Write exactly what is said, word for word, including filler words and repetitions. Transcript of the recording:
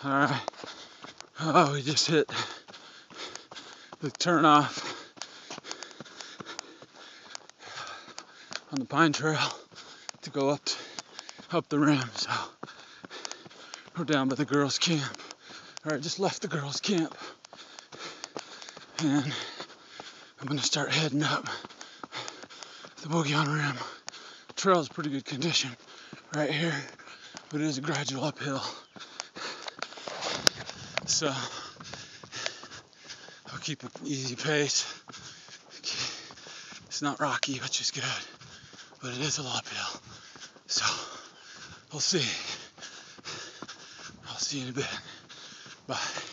Alright. Oh, we just hit the turn off on the Pine Trail to go up to, up the rim. So we're down by the girls' camp. Alright, just left the girls' camp. And I'm gonna start heading up the Boogie on Rim. Trail's pretty good condition right here, but it is a gradual uphill. So I'll keep an easy pace. It's not rocky, which is good, but it is a little uphill. So we'll see. I'll see you in a bit. Bye.